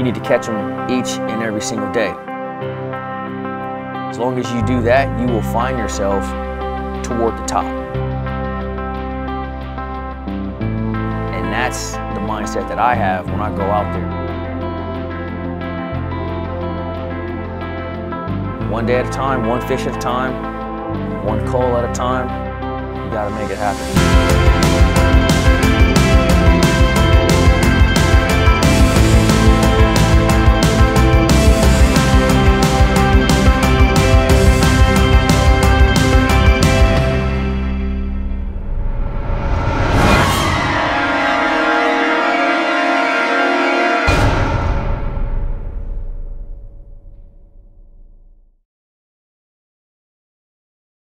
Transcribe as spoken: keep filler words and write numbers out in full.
You need to catch them each and every single day. As long as you do that, you will find yourself toward the top. And that's the mindset that I have when I go out there. One day at a time, one fish at a time, one call at a time, you gotta make it happen.